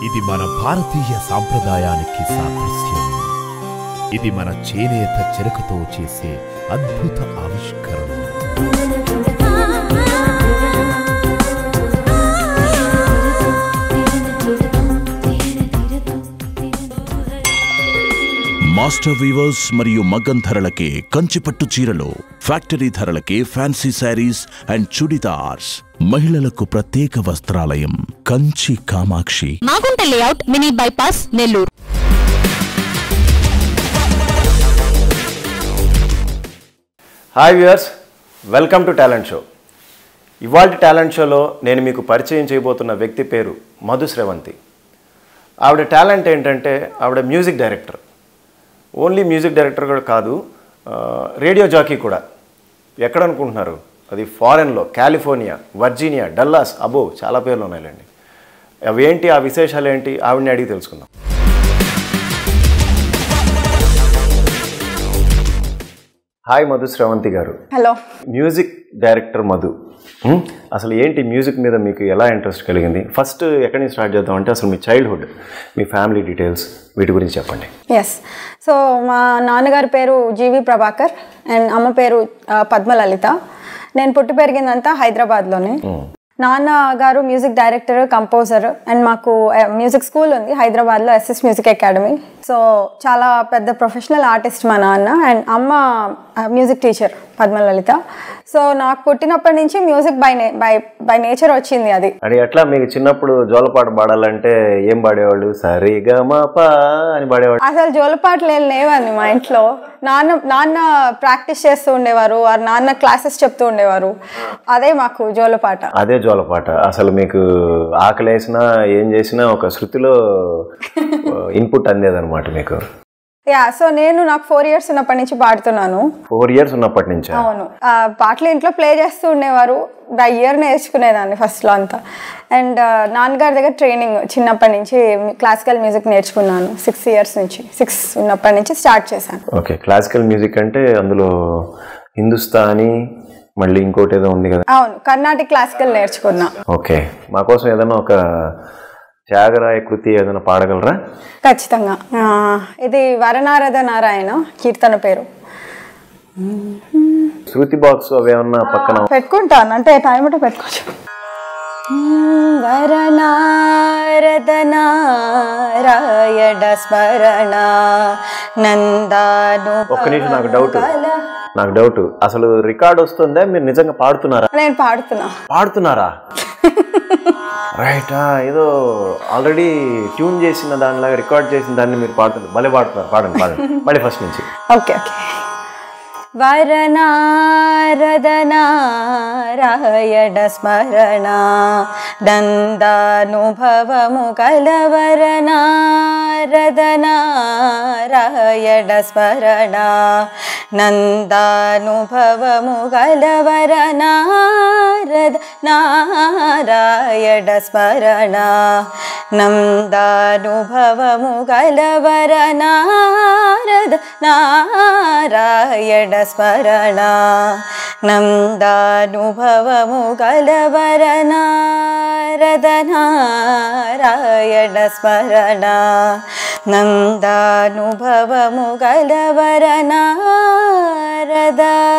ఇది మన భారతీయ సాంప్రదాయానికి సాదృశ్యం. ఇది మన చేనేత చెరకుతో చేసే అద్భుత ఆవిష్కరణ. మాస్టర్ వీవర్స్ మరియు మగ్గం ధరలకే కంచిపట్టు చీరలు, ఫ్యాక్టరీ ధరలకే ఫ్యాన్సీ శారీస్ అండ్ చుడిదార్స్. మహిళలకు ప్రత్యేక వస్త్రాలయం Kanchi Kamakshi, Magunta layout, mini bypass, Nellore. Hi viewers, welcome to talent show. ఇవాల్టి టాలెంట్ షోలో నేను మీకు పరిచయం చేయబోతున్న వ్యక్తి పేరు మధు శ్రవంతి. ఆవిడ టాలెంట్ ఏంటంటే ఆవిడ music director. Only music director కూడా కాదు, రేడియో జాకీ కూడా. ఎక్కడ అనుకుంటున్నారు? అది ఫారెన్లో, కాలిఫోర్నియా, వర్జీనియా, డల్లాస్, అబో చాలా పేర్లు ఉన్నాయిలేండి. అవి ఏంటి, ఆ విశేషాలు ఏంటి, ఆవిడని అడిగి తెలుసుకుందాం. హాయ్ మధు శ్రవంతి గారు. హలో. మ్యూజిక్ డైరెక్టర్ మధు, అసలు ఏంటి మ్యూజిక్ మీద మీకు ఎలా ఇంట్రెస్ట్ కలిగింది? ఫస్ట్ ఎక్కడి నుంచి స్టార్ట్ చేద్దాం అంటే అసలు మీ చైల్డ్హుడ్, మీ ఫ్యామిలీ డీటెయిల్స్, వీటి గురించి చెప్పండి. ఎస్. సో మా నాన్నగారి పేరు జీవి ప్రభాకర్ అండ్ అమ్మ పేరు పద్మలలిత. నేను పుట్టి పెరిగిందంతా హైదరాబాద్లోనే. నాన్నగారు మ్యూజిక్ డైరెక్టర్, కంపోజర్ అండ్ మాకు మ్యూజిక్ స్కూల్ ఉంది హైదరాబాద్లో, ఎస్ఎస్ మ్యూజిక్ అకాడమీ. సో చాలా పెద్ద ప్రొఫెషనల్ ఆర్టిస్ట్ మా నాన్న. అండ్ అమ్మ మ్యూజిక్ టీచర్ పద్మలలిత. సో నాకు పుట్టినప్పటి నుంచి మ్యూజిక్ బై నేచర్ వచ్చింది. అది ఎట్లా మీకు చిన్నప్పుడు జోలపాట పాడాలంటే ఏం పాడేవాళ్ళు? సరిగమపా అని పాడేవాళ్ళు? అసలు జోలపాటలు ఏం లేవండి మా ఇంట్లో. నాన్న ప్రాక్టీస్ చేస్తూ ఉండేవారు, నాన్న క్లాసెస్ చెప్తూ ఉండేవారు. అదే మాకు జోలపాట. అదే జోలపాట. అసలు మీకు ఆకలి వేసినా ఏం చేసినా ఒక శృతిలో ఇన్పుట్ అందేదన్నమాట మీకు. యా. సో నాకు 4 years ఉన్నప్పటి నుంచి పాడుతున్నాను. 4 years ఉన్నప్పటి నుంచి? అవును. పాటలు ఇంట్లో ప్లే చేస్తూ ఉండేవారు. బై ఇయర్ నేర్చుకునేదాన్ని ఫస్ట్లో అంతా. అండ్ నాన్నగారి దగ్గర ట్రైనింగ్ చిన్నప్పటి నుంచి క్లాసికల్ మ్యూజిక్ నేర్చుకున్నాను. 6 years నుంచి, 6 ఉన్నప్పటి నుంచి స్టార్ట్ చేశాను. ఓకే. క్లాసికల్ మ్యూజిక్ అంటే అందులో హిందుస్థానీ, మళ్ళీ ఇంకోటి ఏదో ఉంది కదా? అవును, కర్ణాటక క్లాసికల్ నేర్చుకున్నా. ఓకే. మా కోసం ఏదైనా ఒక త్యాగరాయ కృతి ఏదైనా పాడగలరా? ఖచ్చితంగా. ఇది వరనారద నారాయణ కీర్తన పేరు. శృతి బాక్స్ అవి ఏమన్నా పక్కన పెట్టుకుంటాను, అంటే టైం అంటే పెట్టుకోవచ్చు. వరనారద నారాయణ స్మరణ నందాను. ఒక్క నిమిషం, నాకు డౌట్ అసలు రికార్డ్ వస్తుందా, మీరు నిజంగా పాడుతున్నారా? నేను పాడుతున్నారా? రైట్. ఏదో ఆల్రెడీ ట్యూన్ చేసిన దానిలాగా రికార్డ్ చేసిన దాన్ని మీరు పాడుతున్నారు. భలే పాడుతున్నారు. పాడండి మళ్ళీ ఫస్ట్ నుంచి. ఓకే. వరనారద నారాయణ స్మరణ నందానుభవము కలవరనారద నారాయణ స్మరణ నందానుభవము కలవరనారద నారాయణ స్మరణ నందానుభవము కలవరనారద నారాయణ స్మరణ నందానుభవము కలవరనారద నారాయణ స్మరణ నందానుభవము కలవరనారద.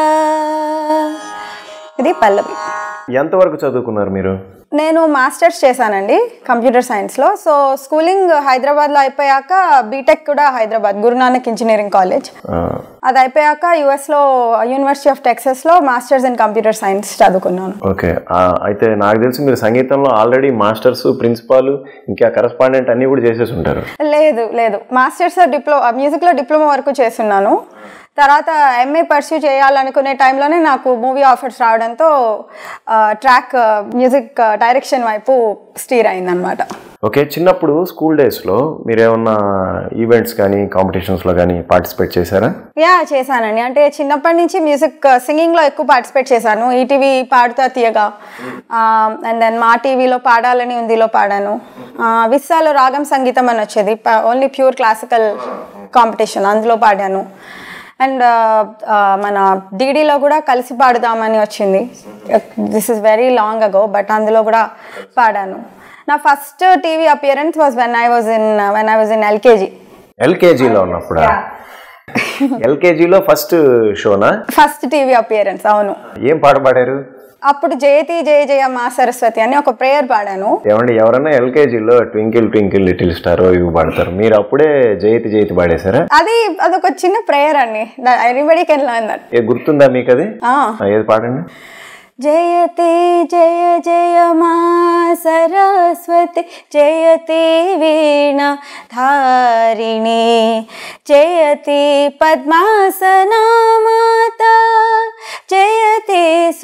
ఇది పల్లవి. ఎంతవరకు చదువుకున్నారు మీరు? నేను మాస్టర్స్ చేశానండి కంప్యూటర్ సైన్స్లో. సో స్కూలింగ్ హైదరాబాద్లో అయిపోయాక బీటెక్ కూడా హైదరాబాద్ గురునానక్ ఇంజనీరింగ్ కాలేజ్. అది అయిపోయాక యుఎస్లో యూనివర్సిటీ ఆఫ్ టెక్సస్లో మాస్టర్స్ ఇన్ కంప్యూటర్ సైన్స్ చదువుకున్నాను. ఓకే. అయితే నాకు తెలిసి మీరు సంగీతంలో ఆల్రెడీ మాస్టర్స్, ప్రిన్సిపాల్, ఇంకా కరెస్పాండెంట్ అన్నీ కూడా చేసేసి ఉంటారు. లేదు, మాస్టర్స్ మ్యూజిక్లో డిప్లొమా వరకు చేస్తున్నాను. తర్వాత ఎంఏ పర్స్యూ చేయాలనుకునే టైంలోనే నాకు మూవీ ఆఫర్స్ రావడంతో ట్రాక్ మ్యూజిక్ డైరెక్షన్ వైపు స్టీర్ అయిందనమాట. ఓకే. చిన్నప్పుడు స్కూల్ డేస్లో మీరు ఏమన్నా ఈవెంట్స్ కానీ కాంపిటీషన్స్లో కానీ పార్టిసిపేట్ చేశారా? యా, చేశానండి. అంటే చిన్నప్పటి నుంచి మ్యూజిక్ సింగింగ్లో ఎక్కువ పార్టిసిపేట్ చేశాను. ఈటీవీ పాడుతా తీయగా, అండ్ దెన్ మా టీవీలో పాడాలని ఉందిలో పాడాను. విస్సాలో రాగం సంగీతం అని వచ్చేది, ఓన్లీ ప్యూర్ క్లాసికల్ కాంపిటీషన్, అందులో పాడాను. అండ్ మన డీడీలో కూడా కలిసి పాడుదామని వచ్చింది. This is very long ago, but అందులో కూడా పాడాను. నా first TV appearance was when I was in LKG. ఎల్కేజీలో ఉన్నప్పుడు? ఎల్కేజీలో ఫస్ట్ షోనా? First TV appearance. అవును. ఏం పాట పాడారు అప్పుడు? జయతి జయ జయ మా సరస్వతి అని ఒక ప్రేయర్ పాడాను. ఏమండి, ఎవరన్నా ఎల్కేజీలో ట్వింకిల్ ట్వింకిల్ లిటిల్ స్టార్ ఇవి పాడతారు, మీరు అప్పుడే జయతి జయతి పాడేశారా? అదొక చిన్న ప్రేయర్ అండి. Anybody can learn that. గుర్తుందా మీకు అది? ఏది పాడండి. జయతి జయ జయ మా సరస్వతి జయతి వీణా ధారిణి జయతి పద్మాసనా మాతా జయతి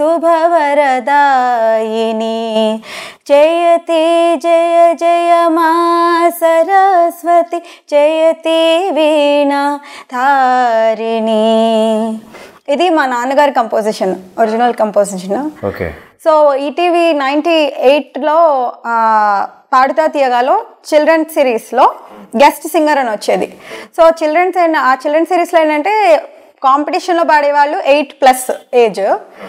శుభవరదాయిని జయతి జయ జయ మా సరస్వతి జయతి వీణా ధారిణి. ఇది మా నాన్నగారి composition, original composition. Okay. So ETV 98లో పాడుతా తీయగాలో చిల్డ్రన్ సిరీస్లో గెస్ట్ సింగర్ అని వచ్చేది. సో ఆ చిల్డ్రన్ సిరీస్లో ఏంటంటే కాంపిటీషన్లో పాడేవాళ్ళు 8+ ఏజ్.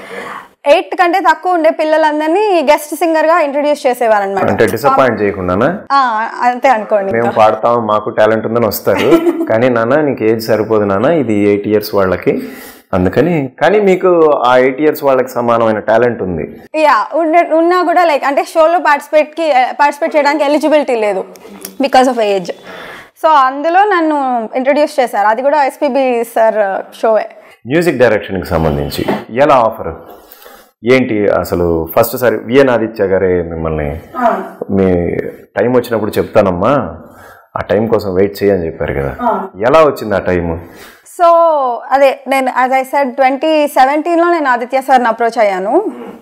8 కంటే తక్కువ ఉండే పిల్లలందరినీ గెస్ట్ సింగర్గా ఇంట్రడ్యూస్ చేసేవారు అనమాట. అంటే డిసప్పాయింట్ చేయకుండా? అంతే అనుకోండి. మేము పాడతాం, మాకు టాలెంట్ ఉందని వస్తారు, కానీ నాన్న నీకు ఏజ్ సరిపోదు నాన్న, ఇది 8 years వాళ్ళకి, అందుకని. కానీ మీకు ఆ 8 years వాళ్ళకి సమానమైన టాలెంట్ ఉంది. ఉన్నా కూడా లైక్ అంటే షోలో పార్టిసిపేట్ చేయడానికి ఎలిజిబిలిటీ లేదు బికాస్ ఆఫ్ ఏజ్. సో అందులో నన్ను ఇంట్రడ్యూస్ చేశారు. అది కూడా ఎస్పీబీ సార్ షోవే. మ్యూజిక్ డైరెక్షన్కి సంబంధించి ఎలా ఆఫర్ ఏంటి అసలు? ఫస్ట్ సారి విఎన్ ఆదిత్య గారే మిమ్మల్ని మీ టైం వచ్చినప్పుడు చెప్తానమ్మా, ఆ టైం కోసం వెయిట్ చేయని చెప్పారు కదా, ఎలా వచ్చింది ఆ టైము? సో అదే నేను యాజ్ ఐ సెడ్ 2017లో నేను ఆదిత్య సార్ని అప్రోచ్ అయ్యాను.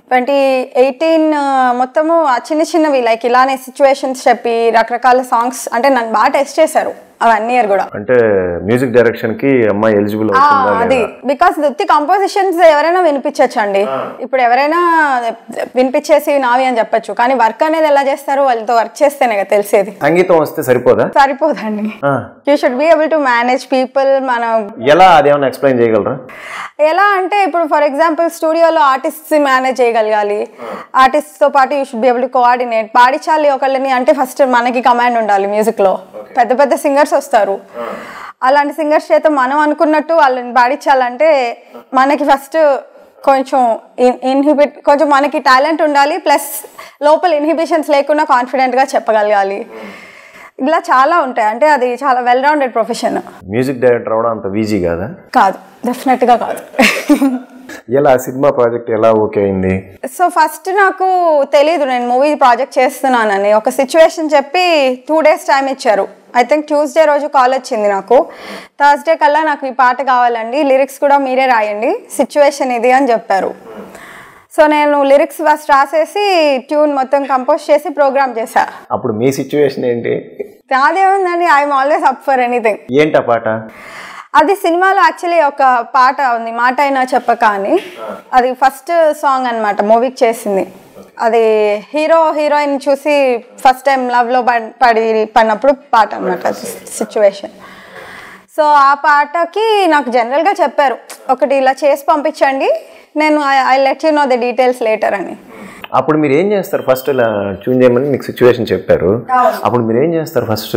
2018 మొత్తము చిన్న చిన్నవి లైక్ ఇలానే సిచ్యువేషన్స్ చెప్పి రకరకాల సాంగ్స్ అంటే నన్ను బాగా టెస్ట్ చేశారు ఆ 1 year కూడా. అంటే మ్యూజిక్ డైరెక్షన్ కి అమ్మాయి ఎలిజిబుల్ అది బికాస్ ది కంపోజిషన్స్ ఎవరైనా వినిపించచ్చండి. ఇప్పుడు ఎవరైనా వినిపించేసి నావి అని చెప్పొచ్చు, కానీ వర్క్ అనేది ఎలా చేస్తారు వాళ్ళతో వర్క్ చేస్తేనే కదా తెలిసేది. సంగీతం వస్తే సరిపోదండి. You should be able to manage people. మనం ఎలా అదేమన్నా ఎక్స్ప్లెయిన్ చేయగలరా? ఎలా అంటే ఇప్పుడు ఫర్ ఎగ్జాంపుల్ స్టూడియోలో ఆర్టిస్ట్ మేనేజ్ చేయగలగాలి. ఆర్టిస్ట్తో పాటు you should be able to coordinate. పాడించాలి ఒకళ్ళని అంటే ఫస్ట్ మనకి కమాండ్ ఉండాలి. మ్యూజిక్లో పెద్ద పెద్ద సింగర్స్ వస్తారు, అలాంటి సింగర్స్ చేత మనం అనుకున్నట్టు వాళ్ళని పాడించాలంటే మనకి ఫస్ట్ కొంచెం కొంచెం మనకి టాలెంట్ ఉండాలి, ప్లస్ లోపల ఇన్హిబిషన్స్ లేకుండా కాన్ఫిడెంట్గా చెప్పగలగాలి. ఇలా చాలా ఉంటాయి. అంటే అది చాలా well rounded profession. Music director అవడం అంత ఈజీ కాదా? కాదు, డెఫినెట్గా కాదు. ఎలా సినిమా ప్రాజెక్ట్ ఎలా ఓకే అయింది? సో ఫస్ట్ నాకు తెలీదు నేను మూవీ ప్రాజెక్ట్ చేస్తున్నానని. ఒక సిచ్యువేషన్ చెప్పి 2 days టైం ఇచ్చారు. ఐ థింక్ ట్యూస్డే రోజు కాల్ వచ్చింది నాకు. థర్స్డే కల్లా నాకు ఈ పాట కావాలండి, లిరిక్స్ కూడా మీరే రాయండి, సిచ్యువేషన్ ఇది అని చెప్పారు. సో నేను లిరిక్స్ ఫస్ట్ రాసేసి ట్యూన్ మొత్తం కంపోజ్ చేసి ప్రోగ్రామ్ చేశా. అప్పుడు మీ సిచ్యువేషన్ ఏంటి? నాదేముందండి, I'm always up for anything. ఏంటా పాట? అది సినిమాలో యాక్చువల్లీ ఒక పాట ఉంది, మాట అయినా చెప్పక అని. అది ఫస్ట్ సాంగ్ అనమాట మూవీకి చేసింది. అది హీరోయిన్ చూసి ఫస్ట్ టైం లవ్లో పడినప్పుడు పాట అనమాట, అది సిచ్యువేషన్. సో ఆ పాటకి నాకు జనరల్గా చెప్పారు ఒకటి ఇలా చేసి పంపించండి, నేను I let you know the details later అని. అప్పుడు మీరు ఏం చేస్తారు? ఫస్ట్ ఇలా ట్యూన్ చేయమని మీకు సిచ్యువేషన్ చెప్పారు, అప్పుడు మీరు ఏం చేస్తారు? ఫస్ట్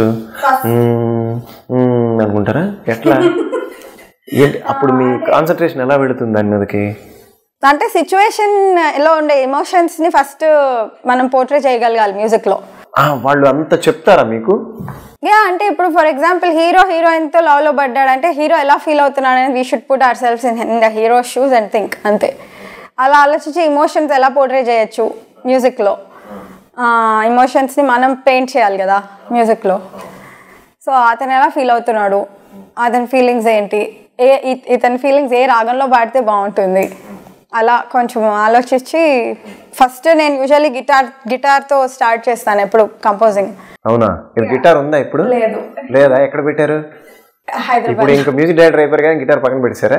అనుకుంటారా? ఎట్లా ఏంటి అప్పుడు మీ కాన్సన్ట్రేషన్ ఎలా వెళుతుంది దాని మీదకి? అంటే సిచ్యువేషన్ ఎలా ఉండే ఎమోషన్స్ని ఫస్ట్ మనం పోర్ట్రే చేయగలగాలి మ్యూజిక్లో. వాళ్ళు అంతా చెప్తారా మీకు? అంటే ఇప్పుడు ఫర్ ఎగ్జాంపుల్ హీరోయిన్తో లవ్లో పడ్డాడంటే హీరో ఎలా ఫీల్ అవుతున్నాడని we should put our selfs in the hero shoes and think. అంతే. అలా ఆలోచించి ఎమోషన్స్ ఎలా పోర్ట్రే చేయొచ్చు మ్యూజిక్లో, ఎమోషన్స్ని మనం పెయింట్ చేయాలి కదా మ్యూజిక్లో. సో అతను ఎలా ఫీల్ అవుతున్నాడు, అతని ఫీలింగ్స్ ఏంటి, ఇతని ఫీలింగ్స్ ఏ రాగంలో పాడితే బాగుంటుంది, అలా కొంచెం ఆలోచించి ఫస్ట్ నేను యూజువల్లీ గిటార్తో స్టార్ట్ చేస్తాను ఎప్పుడు కంపోజింగ్. అవునా? గిటార్ ఉందా ఇప్పుడు? లేదా? ఎక్కడ పెట్టారు? ఇప్పుడు ఇంకా మ్యూజిక్ డైరెక్టర్ అయిపోయారు కానీ గిటార్ పక్కన పెట్టారా?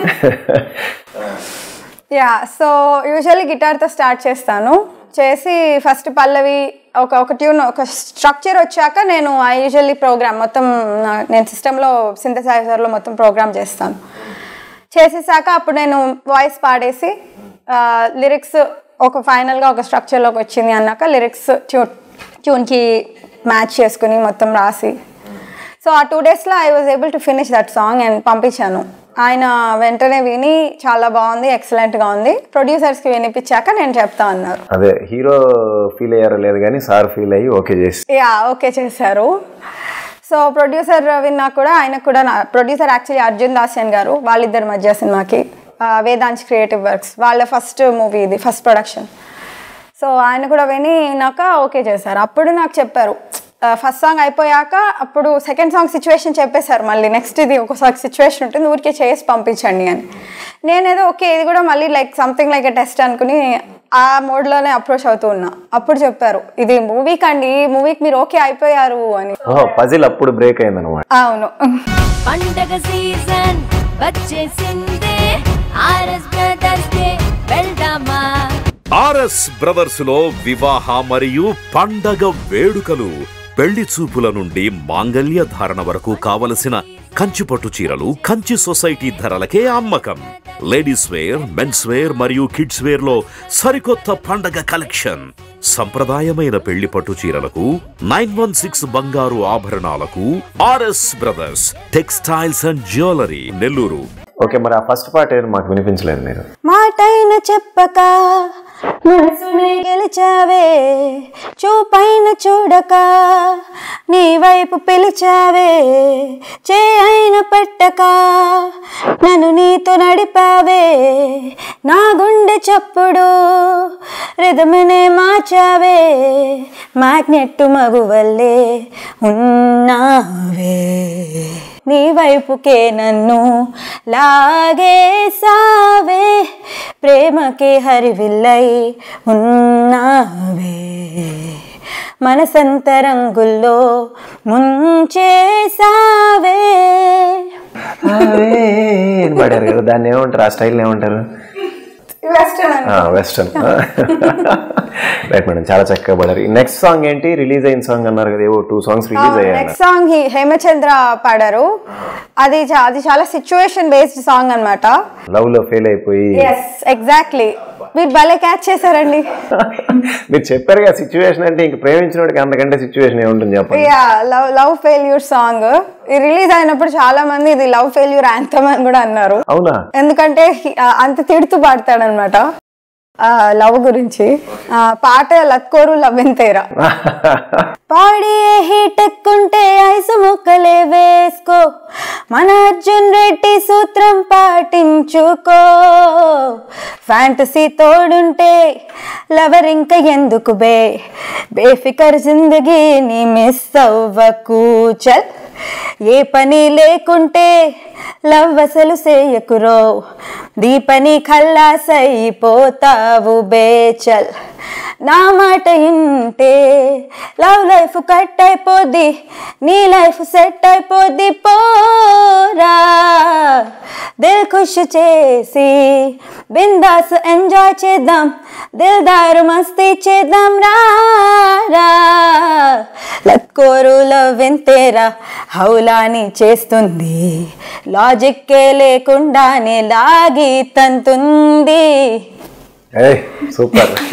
సో యూజువల్లీ గిటార్తో స్టార్ట్ చేస్తాను. చేసి ఫస్ట్ పల్లవి ఒక ట్యూన్ ఒక స్ట్రక్చర్ వచ్చాక నేను యూజువల్లీ ప్రోగ్రామ్ మొత్తం నేను సిస్టంలో సింథసైజర్లో మొత్తం ప్రోగ్రామ్ చేస్తాను. చేసేసాక అప్పుడు నేను వాయిస్ పాడేసి లిరిక్స్ ఒక ఫైనల్గా ఒక స్ట్రక్చర్లోకి వచ్చింది అన్నాక లిరిక్స్ ట్యూన్కి మ్యాచ్ చేసుకుని మొత్తం రాసి. సో ఆ 2 daysలో I was able to finish that song and పంపించాను. ఆయన వెంటనే విని చాలా బాగుంది, ఎక్సలెంట్గా ఉంది, ప్రొడ్యూసర్స్కి వినిపించాక నేను చెప్తా అన్నారు. అదే హీరో ఫీల్ అయ్యారో లేదు కానీ సార్ ఫీల్ అయ్యి ఓకే చేసి ఓకే చేశారు. సో ప్రొడ్యూసర్ విన్నా కూడా ఆయనకు కూడా ప్రొడ్యూసర్ యాక్చువల్లీ అర్జున్ దాస్యన్ గారు, వాళ్ళిద్దరి మధ్య సినిమాకి వేదాంశ్ క్రియేటివ్ వర్క్స్ వాళ్ళ ఫస్ట్ మూవీ ఇది, ఫస్ట్ ప్రొడక్షన్. సో ఆయన కూడా విని నాక ఓకే చేశారు. అప్పుడు నాకు చెప్పారు ఫస్ట్ సాంగ్ అయిపోయాక, అప్పుడు సెకండ్ సాంగ్ సిచ్యువేషన్ చెప్పేశారు, మళ్ళీ నెక్స్ట్ ఇది ఒకసారి సిచ్యువేషన్ ఉంటుంది ఊరికే చేసి పంపించండి అని. నేనేదో ఓకే ఇది కూడా మళ్ళీ like something like a test అనుకుని ఆ మోడ్లోనే అప్రోచ్ అవుతూ ఉన్నా. అప్పుడు చెప్పారు ఇది మూవీకి అండి, ఈ మూవీకి మీరు ఓకే అయిపోయారు అని. పజిల్ అప్పుడు బ్రేక్ అయిందన్నమాట. అవును. పండగ సీజన్ వచ్చేసిందే, ఆర్ఎస్ బ్రదర్స్ కే వెళ్దామా. ఆర్ఎస్ బ్రదర్స్ లో వివాహ మరియు పండగ వేడుకలు, పెళ్లి చూపుల నుండి మాంగళ్య ధారణ వరకు కావలసిన కంచిపట్టు చీరలు కంచి సొసైటీ ధరలకే అమ్మకం. లేడీస్ వేర్, మెన్స్ వేర్ మరియు కిడ్స్ వేర్ లో సరికొత్త పండగ కలెక్షన్. సంప్రదాయమైన పెళ్లి పట్టు చీరలకు 916 బంగారు ఆభరణాలకు RS brothers textiles and jewellery, Nellore. Okay, మరి ఆ ఫస్ట్ పార్ట్ ఏదో మాకు వినిపించలేదు మీరు. మాటైన చెప్పక మనసునే గెలిచావే, చూపైన చూడక నీ వైపు పిలిచావే, చేయైన పెట్టక నన్ను నీతో నడిపావే, నా గుండె చప్పుడు రిధమునే మార్చావే, మ్యాగ్నెట్ మగువల్లే ఉన్నావే, నీ వైపుకే నన్ను లాగేసావే, ప్రేమకే హరివిల్లై ఉన్నావే, మనసంతరంగుల్లో ముంచేసావే. పాడారు కదా, దాన్ని ఏమంటారు, ఆ స్టైల్ ఏమంటారు? వెస్టర్న్. రైట్ మేడం, చాలా చక్కగా పాడారు. నెక్స్ట్ సాంగ్ ఏంటి? రిలీజ్ అయిన సాంగ్ అన్నారు కదా, ఏవో 2 songs రిలీజ్ అయ్యాయి. నెక్స్ట్ సాంగ్ హేమచంద్ర పాడారు. అది చాలా సిచ్యువేషన్ బేస్డ్ సాంగ్ అన్నమాట. లవ్ లో ఫెయిల్ అయిపోయి. ఎగ్జాక్ట్లీ, మీరు భలే క్యాచ్ చేశారండి. మీరు చెప్పారు కదా సిచ్యువేషన్ అంటే, ఇంక ప్రేమించినోడికి అంతకంటే సిచ్యువేషన్ ఏముంటుంది చెప్పండి. లవ్ ఫెయిల్యూర్ సాంగ్ రిలీజ్ అయినప్పుడు చాలా మంది ఇది లవ్ ఫెయిల్యూర్ యాంథమ్ అని కూడా అన్నారు. అవునా? ఎందుకంటే అంత తిడుతూ పాడతాడనమాట లవ్ గురించి. పాట లత్కోరు లవ్వెంతేరా, పాడి హీటెక్కుంటే ఐసు ముక్కలే వేసుకో, మన అర్జున్ రెడ్డి సూత్రం పాటించుకో, ఫ్యాంటసీ తోడుంటే లవర్ ఇంక ఎందుకు బే, బేఫికర్ జిందగీ నీ మిస్ అవ్వకు, చల్ ఏ పని లేకుంటే లవ్ అసలు చేయకురో, దీపని ఖల్లాస్ అయిపోతావు బేచల్, నా మాట ఇంటే లవ్ లైఫ్ కట్ అయిపోద్ది, నీ లైఫ్ సెట్ అయిపోద్ది, పోరా దిల్ ఖుష్ చేసి బిందాస్ ఎంజాయ్ చేద్దాం, దిల్దారు మస్తీ చేద్దాం, రా లత్కోరు లవ్వెంతేరా హౌలాని చేస్తుంది, లాజిక్కే లేకుండానే లాగి తంతుంది. సూపర్,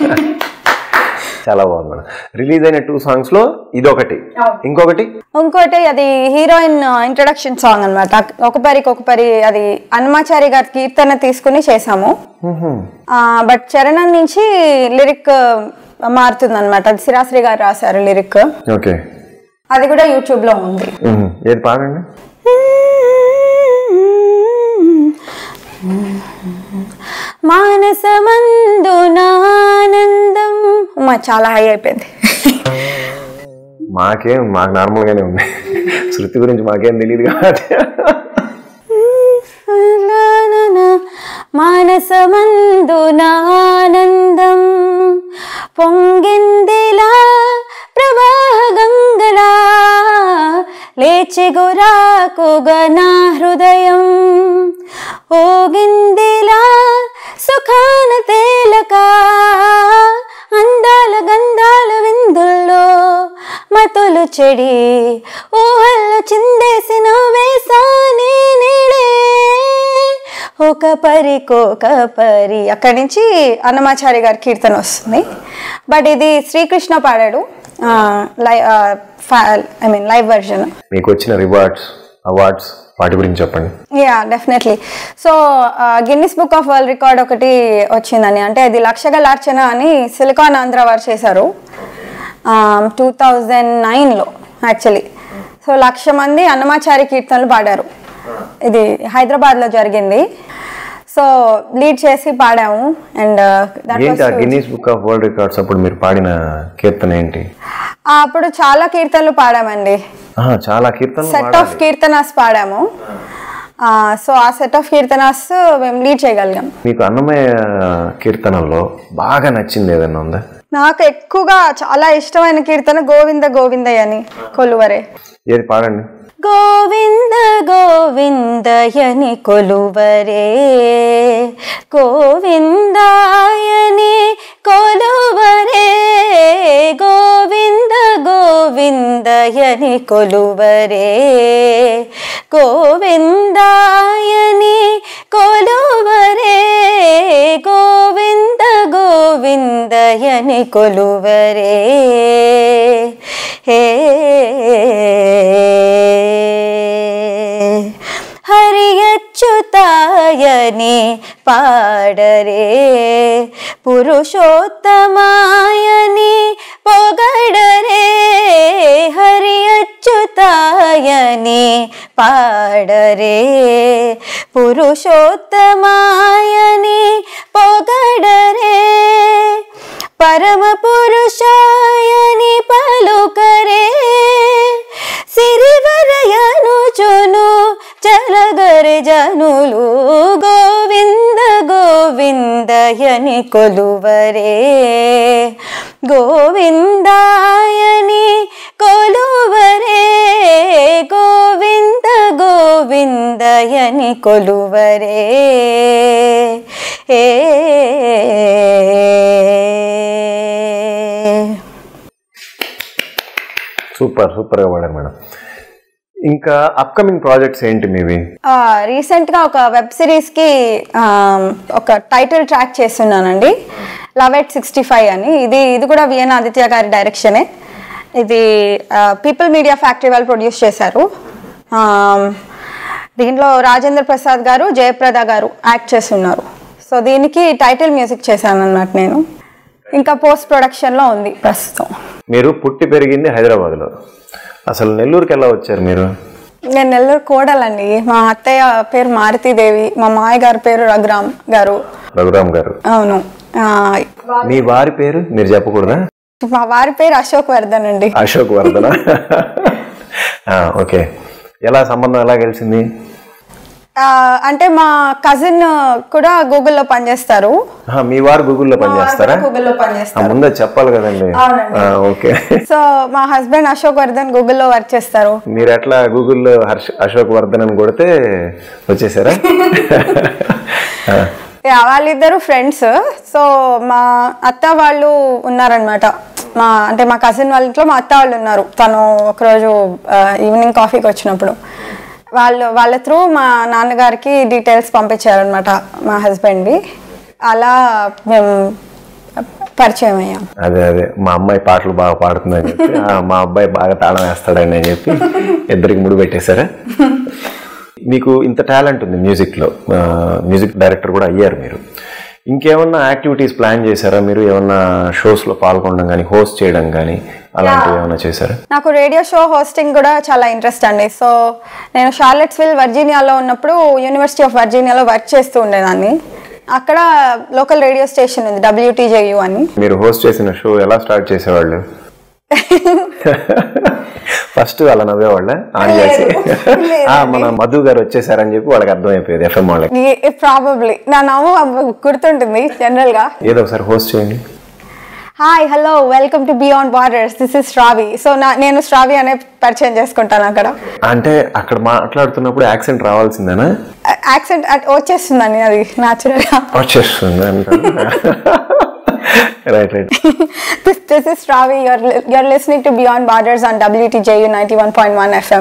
చాలా బాగుంది మేడం. రిలీజ్ అయిన 2 songs లో ఇదొకటి, ఇంకొకటి అది హీరోయిన్ ఇంట్రొడక్షన్ సాంగ్ అనమాట. ఒకపరి అది అన్నమాచారి గారి కీర్తన తీసుకుని చేసాము. బట్ చరణం నుంచి లిరిక్ మారుతుంది అనమాట. అది సిరాశ్రీ గారు రాశారు లిరిక్. ఓకే, అది కూడా యూట్యూబ్ లో ఉంది. ఏది పాడండి. మానసమందునానందం, చాలా హై అయిపోయింది. మాకు నార్మల్ గానే ఉంది, శృతి గురించి మాకేం తెలియదు కాబట్టి. మానసమందునానందం పొంగిందిలా ప్రవాహ గంగలా, లేచి గురాకుగా నా హృదయం, ఓగిందిలా సుఖాన తేలక, అందాల గంధాల విందుల్లో మతులు చెడి, ఊహల్లో చిందేసిన వేసానే నీడే, ఒక పరి. అక్కడి నుంచి అన్నమాచారి గారి కీర్తన వస్తుంది. బట్ ఇది శ్రీకృష్ణ పాడాడు, లైవ్ వర్షన్. మీకు వచ్చిన అవార్డ్స్ వాటి గురించి చెప్పండి. Yeah definitely. So Guinness book of world record ఒకటి వచ్చిందని, అంటే అది లక్షగలార్చన అని సిలికాన్ ఆంధ్ర వారు చేశారు 2009లో యాక్చువల్లీ. సో 1,00,000 మంది అన్నమాచారి కీర్తనలు పాడారు. ఇది హైదరాబాద్లో జరిగింది. సో లీడ్ చేసి పాడాము. And Guinness book of world records అప్పుడు మీరు పాడిన కీర్తన ఏంటి? అప్పుడు చాలా కీర్తనలు పాడామండి. చాలా కీర్తనలు, సెట్ ఆఫ్ కీర్తనాస్ పాడాము. సో ఆ సెట్ ఆఫ్ కీర్తనాస్ మేము లీడ్ చేయగలిగాం. మీకు అన్నమయ్య కీర్తనల్లో బాగా నచ్చింది ఏదైనా ఉందా? నాకు ఎక్కువగా చాలా ఇష్టమైన కీర్తన గోవింద గోవిందయ్య అని కొలువరే. ఏది పాడండి. గోవింద గోవిందయని కొలువరే, గోవిందాయని కొలువరే, గోవింద గోవిందయని కొలువరే, గోవిందాయని కొలువరే, గోవింద గోవిందయని కొలువరే. హే హరి అచ్యుతాయని పాడరే, పురుషోత్తమాయని పొగడరే, హరి అచ్యుతాయని పాడరే, పురుషోత్తమాయని పొగడరే, పరమ పురుషాయని పలుకరే, సిరివరయనుచును చలగరి జనులు, గోవింద గోవిందయని కొలువరే, గోవిందాయని కొలువరే, గోవింద గోవిందయని కొలువరే. సూపర్గా పాడారు మేడం. ఇంకా అప్కమింగ్ ప్రాజెక్ట్స్ ఏంటి మీవి? రీసెంట్గా ఒక వెబ్ సిరీస్కి ఒక టైటిల్ ట్రాక్ చేస్తున్నానండి, లవ్ ఎట్ 65 అని. ఇది కూడా విఎన్ ఆదిత్య గారి డైరెక్షనే. ఇది పీపుల్ మీడియా ఫ్యాక్టరీ వాళ్ళు ప్రొడ్యూస్ చేశారు. దీంట్లో రాజేంద్ర ప్రసాద్ గారు, జయప్రద గారు యాక్ట్ చేస్తున్నారు. సో దీనికి టైటిల్ మ్యూజిక్ చేశాను అన్నమాట నేను. ఇంకా పోస్ట్ ప్రొడక్షన్లో ఉంది ప్రస్తుతం. మీరు పుట్టి పెరిగింది హైదరాబాద్లో, అసలు నెల్లూరుకి ఎలా వచ్చారు మీరు? నేను నెల్లూరు కోడలండి. మా అత్తయ్య పేరు మారుతీదేవి, మా మాయ గారి పేరు రఘురామ్ గారు. అవును. మీ వారి పేరు మీరు చెప్పకూడదా? మా వారి పేరు అశోక్ వర్ధన్ అండి. అశోక్ వర్ధన్. ఓకే. ఎలా సంబంధం ఎలా కలిసింది? అంటే మా కజిన్ కూడా గూగుల్లో పనిచేస్తారు. మీ వారు గూగుల్లో పనిచేస్తారా? గూగుల్లో పనిచేస్తారు. ముందే చెప్పాలి కదండి. ఓకే. సో మా హస్బెండ్ అశోక్ వర్ధన్ గూగుల్లో వర్క్ చేస్తారు. మీరు ఎట్లా గూగుల్లో అశోక్ వర్ధన్ అని కొడితే వచ్చేసారా? వాళ్ళిద్దరు ఫ్రెండ్స్. సో మా అత్త వాళ్ళు ఉన్నారనమాట. మా కజిన్ వాళ్ళ ఇంట్లో మా అత్త వాళ్ళు ఉన్నారు. తను ఒకరోజు ఈవినింగ్ కాఫీకి వచ్చినప్పుడు వాళ్ళ త్రూ మా నాన్నగారికి డీటెయిల్స్ పంపించారనమాట మా హస్బెండ్వి. అలా మేము పరిచయం అయ్యాం. అదే మా అమ్మాయి పాటలు బాగా పాడుతుందని చెప్పి, మా అబ్బాయి బాగా తాళం వేస్తాడని అని చెప్పి ఇద్దరికి ముడి పెట్టేశారా? మీకు ఇంత టాలెంట్ ఉంది మ్యూజిక్లో, మ్యూజిక్ డైరెక్టర్ కూడా అయ్యారు మీరు. ఇంకేమన్నా యాక్టివిటీస్ ప్లాన్ చేశారా మీరు? ఏమన్నా షోస్లో పాల్గొనడం కానీ, హోస్ట్ చేయడం కానీ అలాంటివి ఏమైనా చేశారా? నాకు రేడియో షో హోస్టింగ్ కూడా చాలా ఇంట్రెస్ట్ అండి. సో నేను షార్లెట్స్విల్ వర్జీనియాలో ఉన్నప్పుడు యూనివర్సిటీ ఆఫ్ వర్జీనియాలో వర్క్ చేస్తూ ఉండేదాన్ని. అక్కడ లోకల్ రేడియో స్టేషన్ ఉంది, WTJU అని. మీరు హోస్ట్ చేసిన షో ఎలా స్టార్ట్ చేసేవాళ్ళు? ఫస్ట్ అలా నవ్వేవాళ్ళ ఆన్ చేసి మన మధు గారు వచ్చేసారని చెప్పి వాళ్ళకి అర్థమైపోయేది FM వాళ్ళకి. ప్రాబబ్లీ నా నవ్వు గుర్తుంటుంది జనరల్ గా. ఏదో ఒకసారి హోస్ట్ చేయండి. Hi hello welcome to beyond borders, this is Shravi. So నేను శ్రావి అనే పరిచయం చేసుకుంటాను అక్కడ. అంటే అక్కడ మాట్లాడుతున్నప్పుడు యాక్సెంట్ రావాల్సిందేనా? యాక్సెంట్ వచ్చేస్తుందని, అది న్యాచురల్ గా వచ్చేస్తుంది. Right. This is Ravi. You're listening to Beyond Borders on WTJU 91.1 FM.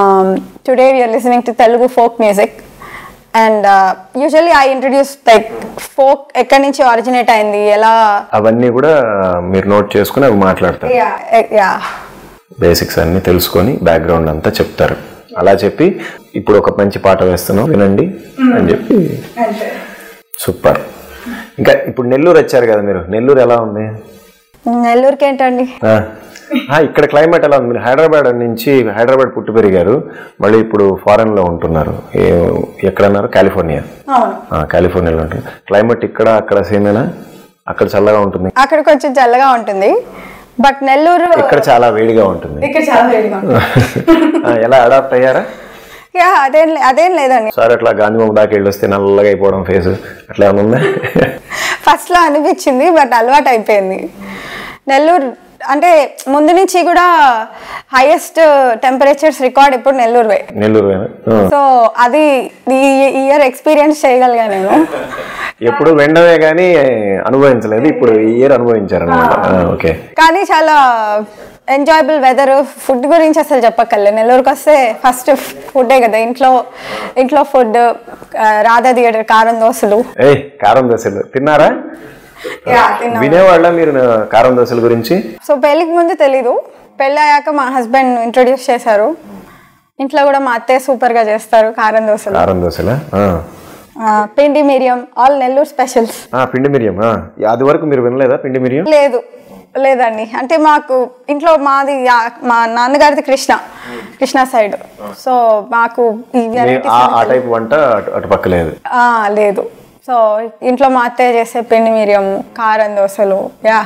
Today we are listening to Telugu folk music, and usually I introduce like folk ఎక్కడి నుంచి ఆరిజినేట్ అయింది, ఎలా అవన్నీ కూడా మీరు నోట్ చేసుకుని అవి మాట్లాడతారు. బేసిక్స్ అన్ని తెలుసుకొని బ్యాక్గ్రౌండ్ అంతా చెప్తారు. అలా చెప్పి ఇప్పుడు ఒక మంచి పాట వేస్తున్నాం వినండి అని చెప్పి. సూపర్. ఇంకా ఇప్పుడు నెల్లూరు వచ్చారు కదా మీరు, నెల్లూరు ఎలా ఉంది? నెల్లూరుకి ఏంటండి, ఇక్కడ క్లైమేట్ ఎలా ఉంది? మీరు హైదరాబాద్ పుట్టి పెరిగారు, మళ్ళీ ఇప్పుడు ఫారెన్ లో ఉంటున్నారు. ఎక్కడన్నారు? కాలిఫోర్నియా. కాలిఫోర్నియాలో ఉంటుంది. క్లైమేట్ ఇక్కడ అక్కడ సేమేనా? అక్కడ చల్లగా ఉంటుంది, అక్కడ కొంచెం చల్లగా ఉంటుంది. బట్ నెల్లూరు ఇక్కడ చాలా వేడిగా ఉంటుంది. ఇక్కడ చాలా వేడిగా ఉంటుంది. ఎలా అడాప్ట్ అయ్యారా? అదేం లేదండి. సార్ అట్లా గాంధీబొమ్మ దాకా వెళ్ళి వస్తే నల్లగా అయిపోవడం ఫేస్ అట్లా ఏమైనా ఉందా? ఫస్ట్ లో అనిపించింది, బట్ అలవాటు అయిపోయింది. నెల్లూరు అంటే ముందు నుంచి కూడా హైయెస్ట్ టెంపరేచర్స్ రికార్డ్ ఇప్పుడు నెల్లూరువే. సో అది ఈ ఇయర్ ఎక్స్పీరియన్స్ చేయగలిగా నేను. ఎప్పుడు వెండమే కానీ అనుభవించలేదు, ఇప్పుడు ఈ ఇయర్ అనుభవించారన్నమాట. ఓకే. కానీ చాలా ఎంజాయబుల్ వెదర్. ఫుడ్ గురించి అసలు చెప్పక్కర్లే. నెల్లూరుకి వస్తే ఫస్ట్ ఫుడ్డే కదా. ఇంట్లో ఫుడ్, రాధా థియేటర్ కారం దోశలు. కారం దోశలు తిన్నారా? వినేవాళ్ళ మీరు కారం దోశల గురించి? సో పెళ్ళికి ముందు తెలీదు, పెళ్ళి అయ్యాక మా హస్బెండ్ ఇంట్రొడ్యూస్ చేశారు. ఇంట్లో కూడా మా అత్తయ్య సూపర్ గా చేస్తారు కారం దోశలు. కారం దోశలా? పిండి మిరియం, ఆల్ నెల్లూరు స్పెషల్స్. పిండి మిరియం అది వరకు మీరు వినలేదా? పిండి మిరియం లేదండి. అంటే మాకు ఇంట్లో మాది మా నాన్నగారిది కృష్ణా సైడ్. సో మాకు ఆ టైప్ వంట అటు పక్క లేదు. సో ఇంట్లో మా అత్తయ్య చేసే పిండి మిరియం, కారం దోశలు,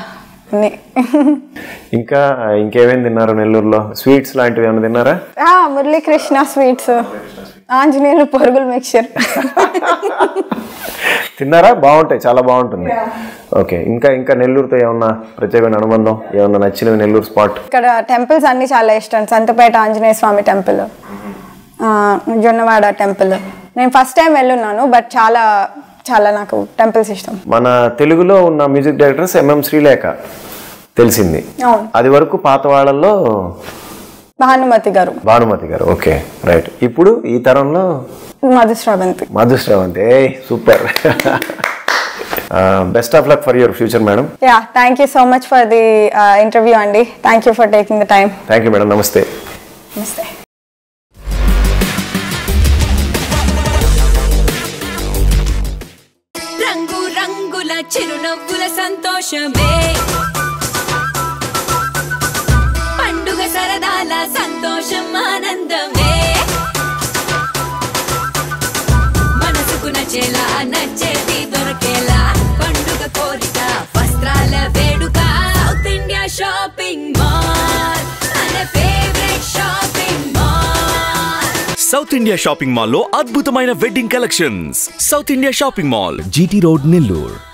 ఇంకా ఇంకేమేమి తిన్నారు నెల్లూరులో? స్వీట్స్ లాంటివి ఏమైనా తిన్నారా? మురళీకృష్ణ స్వీట్స్, ఆంజనేయులు పొరుగులు మిక్చర్ తిన్నారా? బాగుంటాయి, చాలా బాగుంటుంది. ఓకే. ఇంకా నెల్లూరుతో ఏమన్నా ప్రత్యేకమైన అనుబంధం, ఏమన్నా నచ్చినవి నెల్లూరు స్పాట్? ఇక్కడ టెంపుల్స్ అన్ని చాలా ఇష్టం. Santhapeta Anjaneya Swamy temple, Jonnawada temple. నేను ఫస్ట్ టైం వెళ్ళున్నాను, బట్ చాలా నాకు టెంపుల్స్ ఇష్టం. మన తెలుగులో ఉన్న మ్యూజిక్ డైరెక్టర్స్ ఎంఎం శ్రీలేఖ తెలిసింది. అది వరకు పాత వాళ్ళల్లో భానుమతి గారు. Okay, right. ఇప్పుడు ఈ తరంలో Madhusravanthi. Super. Best of luck for your future madam. Thank you so much for the interview అండి. Thank you for taking the time. Thank you madam. నమస్తే. రంగుల చిరునవ్వుల సంతోషమే, పండుగ సరదాల సంతోషం ఆనందమే, మనసుకు నచ్చేలా నచ్చేది దొరకేలా పండుగ కోరిక వస్త్రాల వేడుక. సౌత్ ఇండియా షాపింగ్ మాల్ మన favourite shopping mall. South India shopping mall లో అద్భుతమైన wedding collections. South India shopping mall, GT road, Nellore.